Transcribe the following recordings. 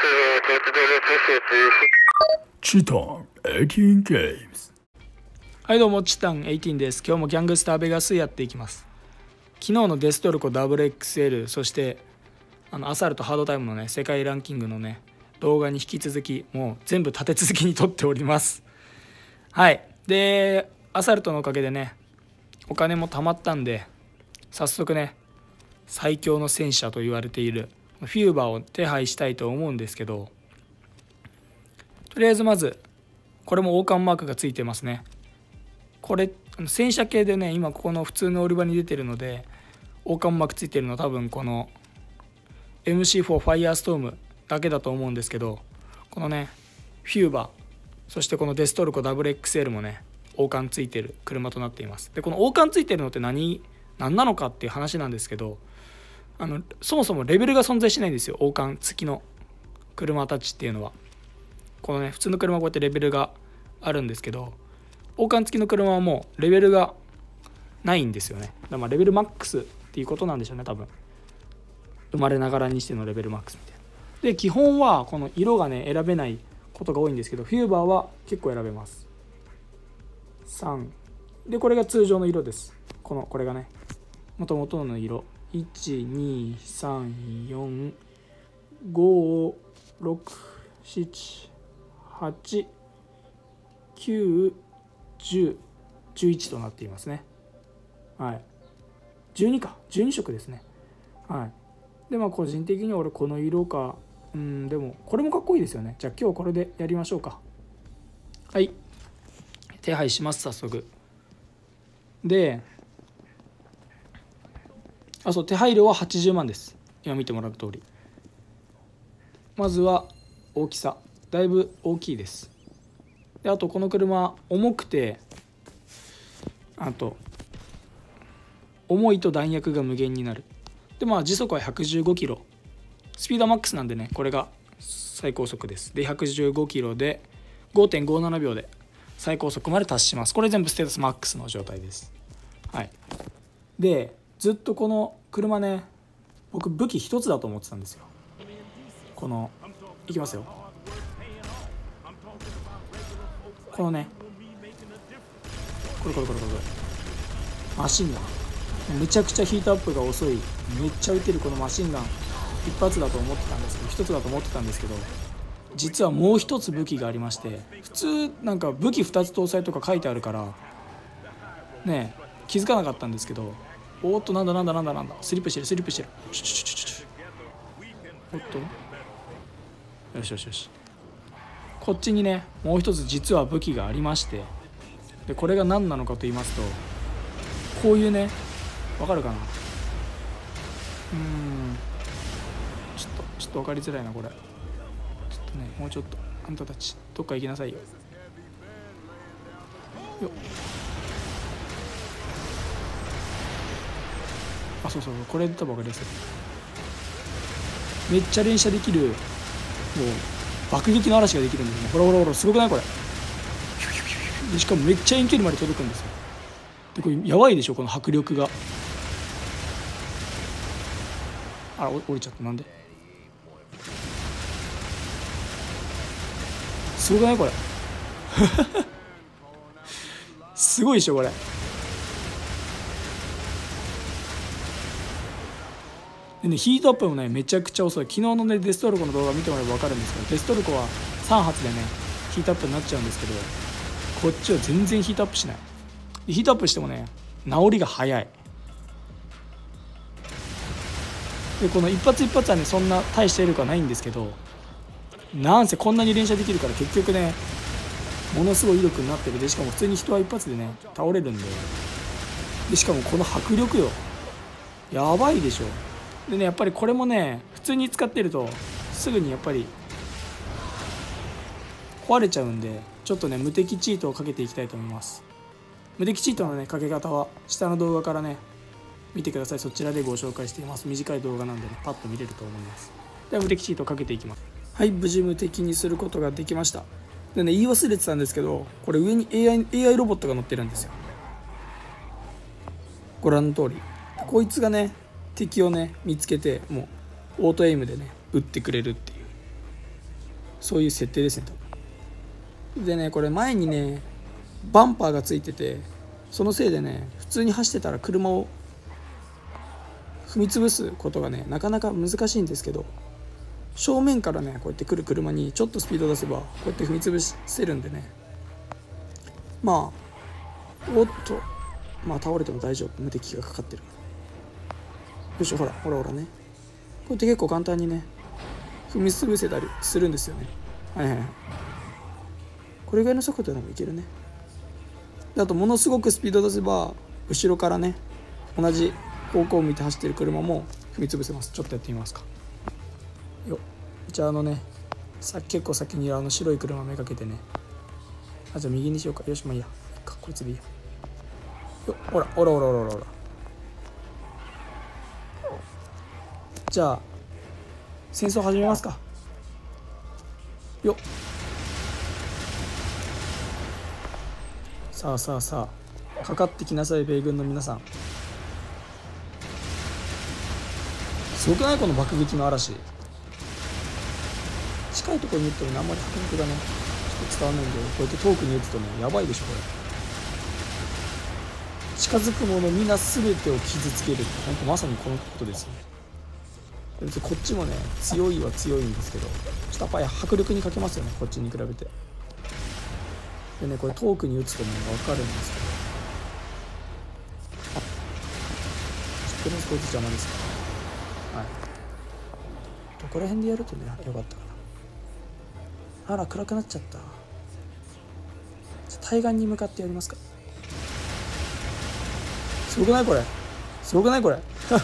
チタン18 Games。 はいどうもチタン18です。今日もギャングスターベガスやっていきます。昨日のデストルコ WXL そしてアサルトハードタイムのね世界ランキングのね動画に引き続きもう全部立て続けに撮っております。はいでアサルトのおかげでねお金も貯まったんで早速ね最強の戦車と言われているフューバーを手配したいと思うんですけど、とりあえずまずこれも王冠マークがついてますね。これ戦車系でね今ここの普通の売り場に出てるので王冠マークついてるの多分この MC4 ファイヤーストームだけだと思うんですけど、このねフューバーそしてこのデストルコ WXL もね王冠ついてる車となっています。でこの王冠ついてるのって何なのかっていう話なんですけど、そもそもレベルが存在しないんですよ。王冠付きの車たちっていうのはこのね普通の車はこうやってレベルがあるんですけど、王冠付きの車はもうレベルがないんですよね。だからまあレベルマックスっていうことなんでしょうね多分。生まれながらにしてのレベルマックスみたいな。で基本はこの色がね選べないことが多いんですけど、フューバーは結構選べます。3でこれが通常の色です。これがね元々の色1234567891011となっていますね。はい12色ですね。はいでまあ個人的には俺この色かでもこれもかっこいいですよね。じゃあ今日これでやりましょうか。はい手配します早速で、そう手配料は80万です。今見てもらう通りまずは大きさだいぶ大きいです。であとこの車重くて重いと弾薬が無限になる。でまあ時速は115キロスピードマックスなんでねこれが最高速です。で115キロで 5.57 秒で最高速まで達します。これ全部ステータスマックスの状態です。はいでずっとこの車ね僕武器一つだと思ってたんですよ。いきますよ。このねこれマシンガンめちゃくちゃヒートアップが遅いめっちゃ撃てるこのマシンガン一発だと思ってたんですけど一つだと思ってたんですけど実はもう一つ武器がありまして、普通なんか武器2つ搭載とか書いてあるからね気づかなかったんですけど、おっとなんだスリップしてるおっとよしこっちにねもう一つ実は武器がありまして、でこれが何なのかと言いますとこういうねわかるかなちょっと分かりづらいなこれ。ちょっとねもうちょっとあんたたちどっか行きなさいよ。そうこれで多分分かりやすい。めっちゃ連射できるもう爆撃の嵐ができるんですね。ほらすごくないこれ。でしかもめっちゃ遠距離まで届くんですよ。でこれやばいでしょこの迫力が。降りちゃった。なんですごくないこれすごいでしょこれ。でねヒートアップもねめちゃくちゃ遅い。昨日のねデストルコの動画見てもらえば分かるんですけど、デストルコは3発でねヒートアップになっちゃうんですけど、こっちは全然ヒートアップしない。ヒートアップしてもね治りが早い。でこの一発はねそんな大した威力はないんですけど、なんせこんなに連射できるから結局ねものすごい威力になってる。でしかも普通に人は一発でね倒れるんで、しかもこの迫力よやばいでしょ。でねやっぱりこれもね普通に使ってるとすぐにやっぱり壊れちゃうんで、ちょっとね無敵チートをかけていきたいと思います。無敵チートのねかけ方は下の動画からね見てください。そちらでご紹介しています。短い動画なんでねパッと見れると思います。では無敵チートをかけていきます。はい無事無敵にすることができました。でね言い忘れてたんですけどこれ上に AI ロボットが乗ってるんですよ。ご覧の通りこいつがね敵をね見つけてもうオートエイムでね撃ってくれるっていうそういう設定ですね。でねこれ前にねバンパーがついてて、そのせいでね普通に走ってたら車を踏み潰すことがねなかなか難しいんですけど、正面からねこうやって来る車にちょっとスピード出せばこうやって踏み潰せるんでね、まあおっとまあ倒れても大丈夫、無敵がかかってる。よしほらほらほらね、こうやって結構簡単にね踏み潰せたりするんですよね。はいはいはい、これぐらいの速度でもいけるね。あとものすごくスピード出せば後ろからね同じ方向を向いて走ってる車も踏み潰せます。ちょっとやってみますか。よっ、じゃあね結構先に白い車めがけてね、じゃあ右にしようか。よしまあいいや、こいつでいいや。よっほらほらほらほらほら、じゃあ戦争始めますか。よっ、さあさあさあかかってきなさい米軍の皆さん。すごくないこの爆撃の嵐。近いところに撃ってもねあんまり迫力がねちょっと伝わらないんで、こうやって遠くに撃つとねやばいでしょこれ。近づくもの皆全てを傷つけるって本当まさにこのことですよね。別にこっちもね強いは強いんですけど、ちょっとやっぱり迫力に欠けますよねこっちに比べて。でねこれ遠くに撃つとね分かるんですけど、とりあえずこいつ邪魔ですか。はい、どこら辺でやるとねよかったかな。あら暗くなっちゃった。対岸に向かってやりますか。すごくないこれ、すごくないこれ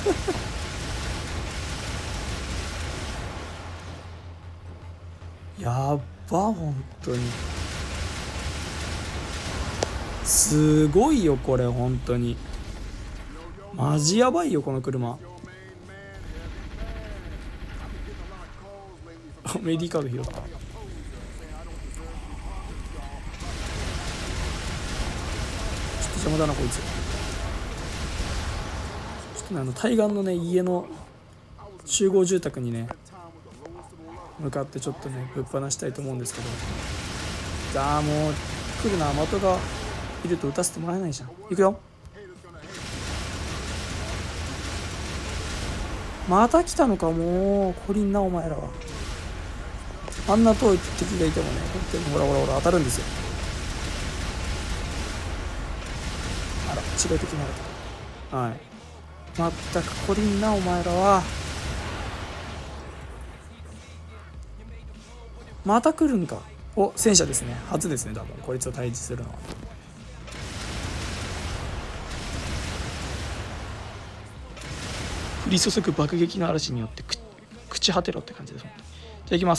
やっば本当にすごいよこれ、本当にマジやばいよこの車。メディカード拾った。ちょっと邪魔だなこいつ。ちょっとね対岸のね家の集合住宅にね向かってちょっとねぶっ放したいと思うんですけど、じゃあもう来るな、的がいると撃たせてもらえないじゃん。行くよ。また来たのか。もうこりんなお前らは。あんな遠い敵がいてもね本当にほらほらほら当たるんですよ。あら違う敵になると。はい、まったくこりんなお前らは。また来るんか。お、戦車ですね。初ですね多分こいつを対峙するのは。降り注ぐ爆撃の嵐によって朽ち果てろって感じです。じゃあ行きます。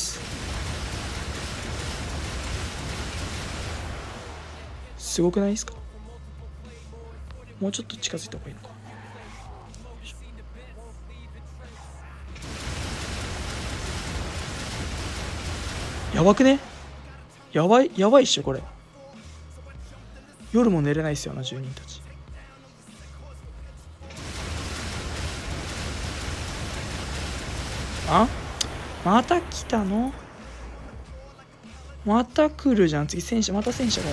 すごくないですか。もうちょっと近づいた方がいいのか。やばくね。やばいっしょこれ。夜も寝れないっすよな住人たち。あ、また来たの。また来るじゃん。次戦車、また戦車が。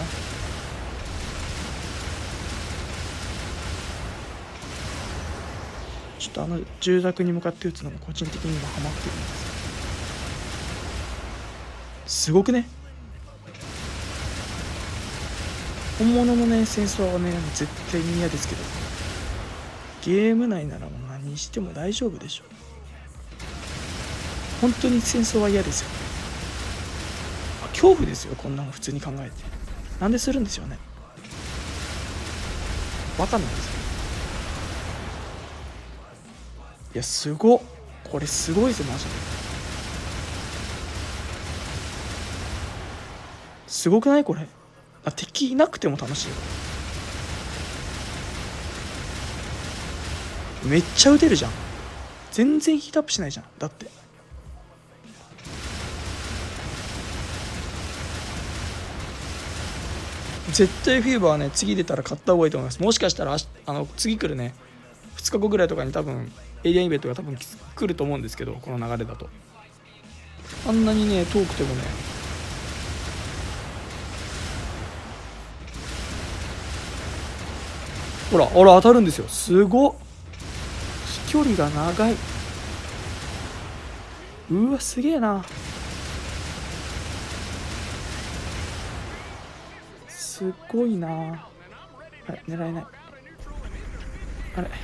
ちょっと住宅に向かって撃つのが個人的に今ハマってるんです。すごくね。本物のね戦争はね絶対に嫌ですけど、ゲーム内ならもう何しても大丈夫でしょ。本当に戦争は嫌ですよ。恐怖ですよこんなの普通に考えて。なんでするんですよね。バカなんですよ。いやすごっ、これすごいぞマジで。すごくないこれ。敵いなくても楽しい。めっちゃ撃てるじゃん。全然ヒートアップしないじゃん。だって絶対フィーバーはね次出たら買った方がいいと思います。もしかしたら次来るね2日後ぐらいとかに多分エイリアンイベントが多分来ると思うんですけど、この流れだとあんなにね遠くてもね、ほら当たるんですよ。すごっ、飛距離が長い。うわすげえな。すごいな。あれ狙えない。あれ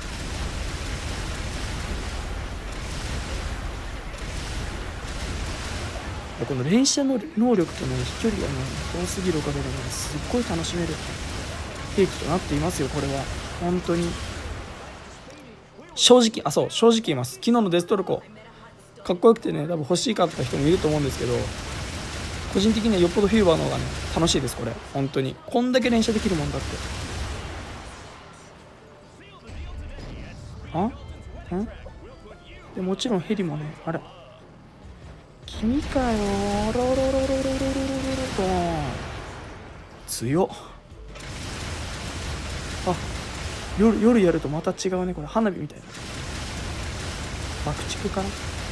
この連射の能力とね飛距離がね遠すぎるおかげでねすっごい楽しめる兵器となっていますよ。これは本当に正直正直言います。昨日のデストルコかっこよくてね多分欲しかった人もいると思うんですけど、個人的にはよっぽどフィーバーの方がね楽しいです。これ本当にこんだけ連射できるもんだって。でもちろんヘリもね、あれ君かよ、ロロロロロロロロロロと強っ。夜やるとまた違うね。これ花火みたいな爆竹かな。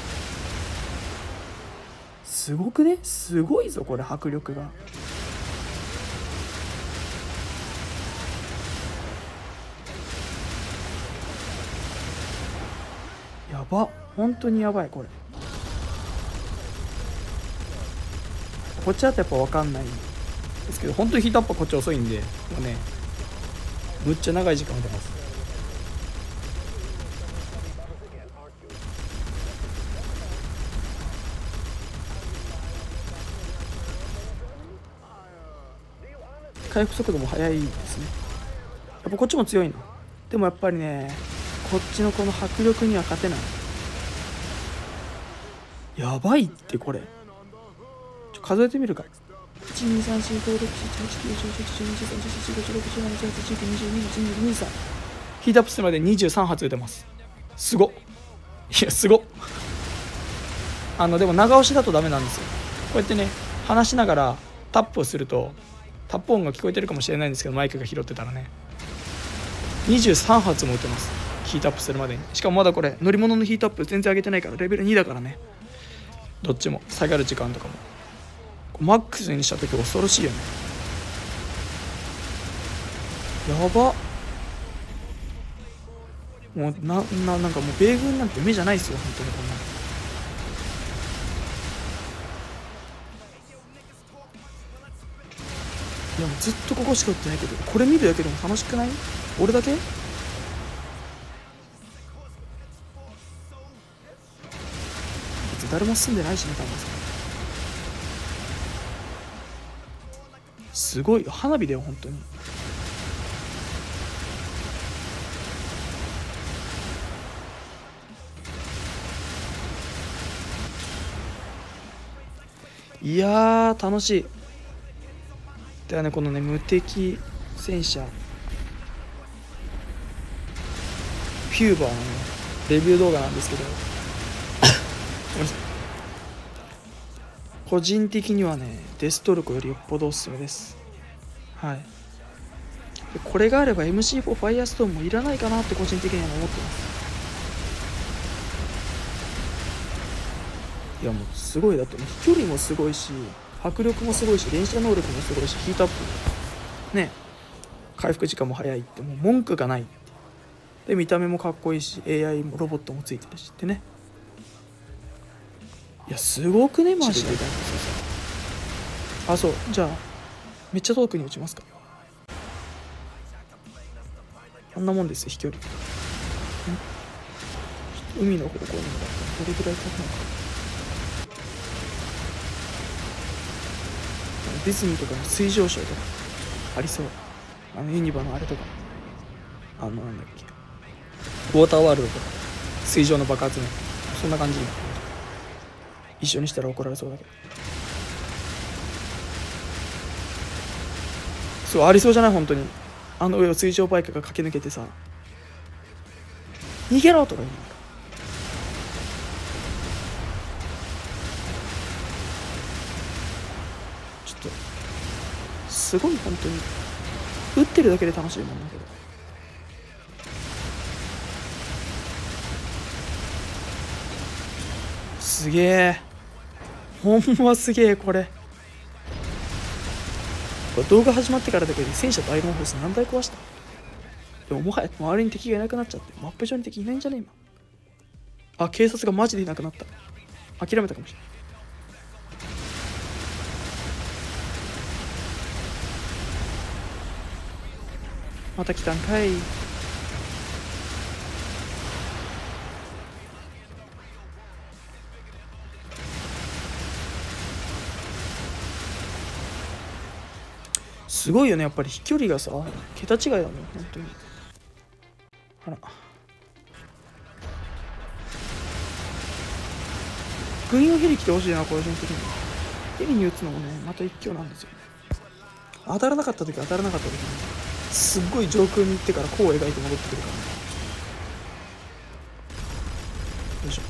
すごくね、すごいぞこれ迫力が。やば、本当にやばい。これこっちだとやっぱ分かんないんですけど、本当にヒートアップはこっち遅いんで、もうねむっちゃ長い時間見てます。回復速度も速いですね。やっぱこっちも強いな。でもやっぱりねこっちのこの迫力には勝てない。やばいってこれ。数えてみるか。1234567891011121314151617181920212223ヒートアップするまで23発撃てます。すごっ。いやすごっ。でも長押しだとダメなんですよ。こうやってね話しながらタップをするとタップ音が聞こえてるかもしれないんですけど、マイクが拾ってたらね23発も撃てます。ヒートアップするまでに。しかもまだこれ乗り物のヒートアップ全然上げてないからレベル2だからね。どっちも下がる時間とかもマックスにした時恐ろしいよね。やば。もうなんかもう米軍なんて目じゃないですよ本当に。こんないやもうずっとここしか打ってないけど、これ見るだけでも楽しくない？俺だけ？誰も住んでないしね多分。すごい花火だよ本当に。いやー楽しい。ではねこのね無敵戦車フューバーのねレビュー動画なんですけど個人的にはねデストルコよりよっぽどおすすめです。はい。でこれがあれば MC4 ファイアストーンもいらないかなって個人的には思ってます。いやもうすごい。だって飛距離もすごいし迫力もすごいし連射能力もすごいしヒートアップね回復時間も早いってもう文句がない。で見た目もかっこいいし AI もロボットもついてるしってね。いやすごくねマジで。そうじゃあめっちゃ遠くに撃ちますか。こんなもんですよ飛距離。海の方向に向かってどれぐらい飛ぶのか。ディズニーとかの水上ショーとかありそう。ユニバのあれとかなんだっけウォーターワールドとか水上の爆発ね、そんな感じ。一緒にしたら怒られそうだけどそうありそうじゃない本当に。上を水上バイクが駆け抜けてさ逃げろとか言う。ちょっとすごい本当に撃ってるだけで楽しいもんだけど。すげえほんますげえ。これ動画始まってからだけで戦車とアイロンホース何台壊した。でももはや周りに敵がいなくなっちゃって、マップ上に敵いないんじゃね今。あ、警察がマジでいなくなった。諦めたかもしれない。また来たんかい。すごいよね、やっぱり飛距離がさ、桁違いだもん、本当に。あら。軍用ヘリ来てほしいな、個人的に。ヘリに撃つのもね、また一興なんですよね。当たらなかった時、当たらなかった時に、すっごい上空に行ってから弧を描いて戻ってくるからね。よいしょ。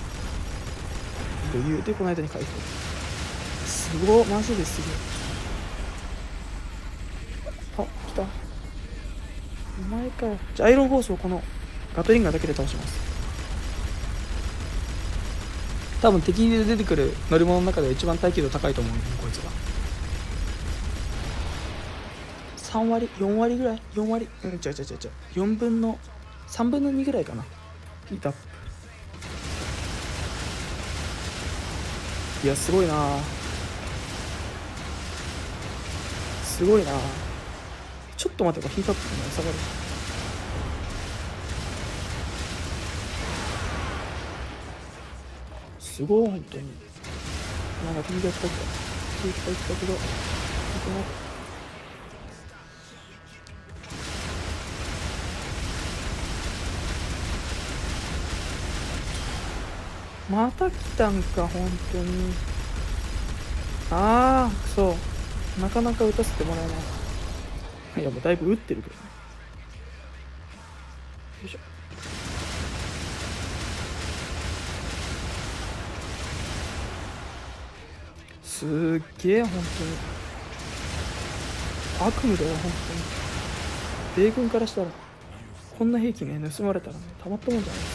余裕でこの間に回復。すごい、マジですげえ。あ、来た。お前かよ。じゃあアイロンホースをこのガトリンガーだけで倒します。多分敵で出てくる乗り物の中で一番耐久度高いと思うんだよね、こいつが。3割4割ぐらい、4割、違う4分の3分の2ぐらいかな。いた。いや、すごいな、すごいな。ちょっと待って、これヒートアップが下がる。すごい、本当に。なんか T が来たけど、また来たんか、本当に。ああ、そう。なかなか打たせてもらえない。いや、もうだいぶ打ってるけどね。よいしょ。すっげえ、本当に。悪夢だよ、本当に。米軍からしたら、こんな兵器ね、盗まれたらね、たまったもんじゃないです。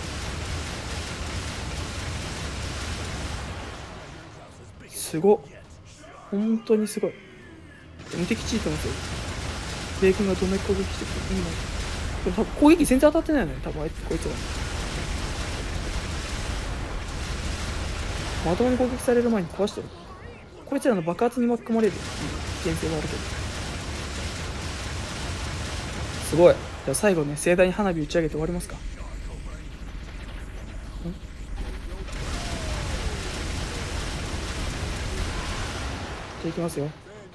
すごっ。本当にすごい。無敵チートもそう。米軍がどんなに攻撃してくる。今。でも多分攻撃全然当たってないのよ、多分こいつら。まともに攻撃される前に壊してる。こいつらの爆発に巻き込まれる危険性はあるけど。すごい。じゃあ最後ね、盛大に花火打ち上げて終わりますか。じゃあいきますよ。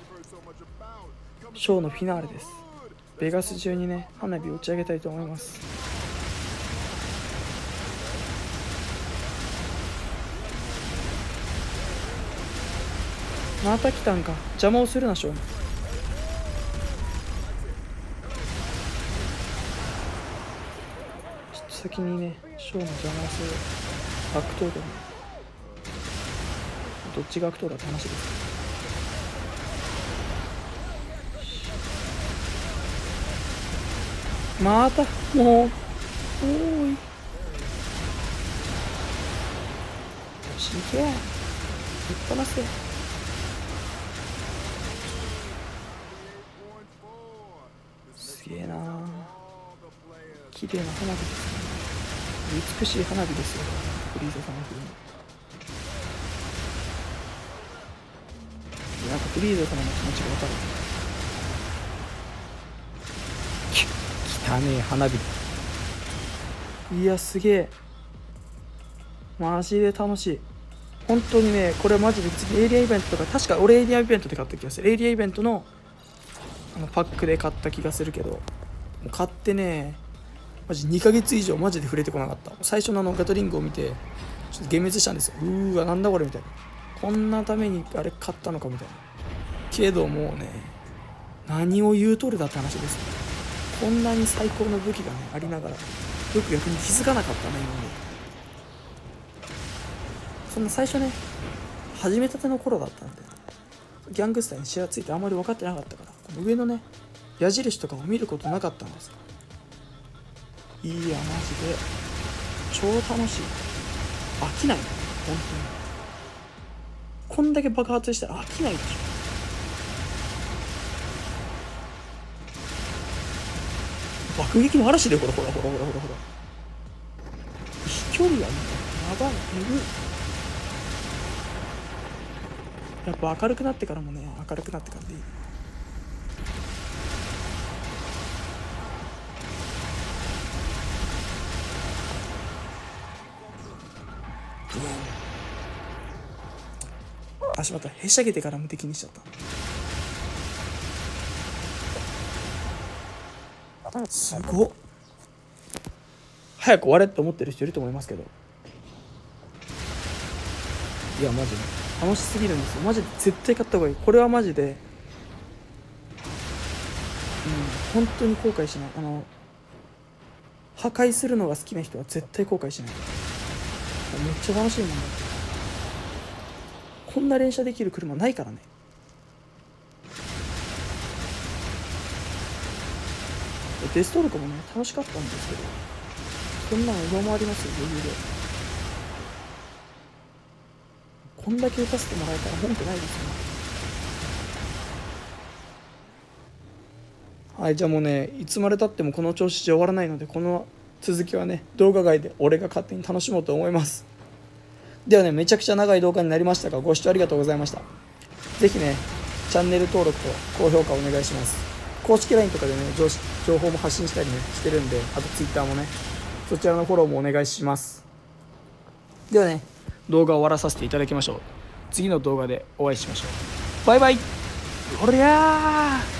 ショーのフィナーレです。ベガス中にね、花火を打ち上げたいと思います。また来たんか。邪魔をするな、ショー。ちょっと先にね、ショーの邪魔をする。悪党だね。どっちが悪党だって話です。また、もう、おーい。よし、行け。ぶっ放せ。すげえなー。綺麗な花火ですね。美しい花火ですよ、フリーザさんの風に。なんかフリーザ様の気持ちが分かる。汚ねえ花火。いや、すげえ。マジで楽しい。本当にね、これマジで次エイリアイベントとか、確か俺エイリアイベントで買った気がする。エイリアイベントのパックで買った気がするけど、買ってね、マジ2ヶ月以上マジで触れてこなかった。最初のガトリングを見てちょっと幻滅したんですよ。わ、なんだこれみたいな。こんなためにあれ買ったのかみたいな。けどもうね、何を言うとるだって話ですね。こんなに最高の武器がねありながら、よく逆に気づかなかったね、今まで。そんな最初ね、始めたての頃だったんで、ギャングスターにシェアついてあんまり分かってなかったから、この上のね矢印とかを見ることなかったんです。いや、マジで超楽しい。飽きないね、本こんだけ爆発したら飽きないでしょ。爆撃の嵐でほらほらほらほらほらほら。飛距離がね、やばい、えぐい。やっぱ明るくなってからもね、明るくなってからでいい。足またへしゃげてから無敵にしちゃった。すごっ。早く終われって思ってる人いると思いますけど、いやマジで楽しすぎるんですよ。マジで絶対買った方がいい。これはマジで本当に後悔しない。破壊するのが好きな人は絶対後悔しない。めっちゃ楽しいもんだ。こんな連射できる車ないからね。デストルコもね楽しかったんですけど、そんなの上回りますよ余裕で。こんだけ打たせてもらえたら文句ないですよね。はい、じゃあもうね、いつまでたってもこの調子じゃ終わらないので、この続きはね動画外で俺が勝手に楽しもうと思います。ではね、めちゃくちゃ長い動画になりましたが、ご視聴ありがとうございました。ぜひねチャンネル登録と高評価お願いします。公式 LINE とかでね情報も発信したりねしてるんで、あと Twitter もね、そちらのフォローもお願いします。ではね、動画を終わらさせていただきましょう。次の動画でお会いしましょう。バイバイ。おりゃー。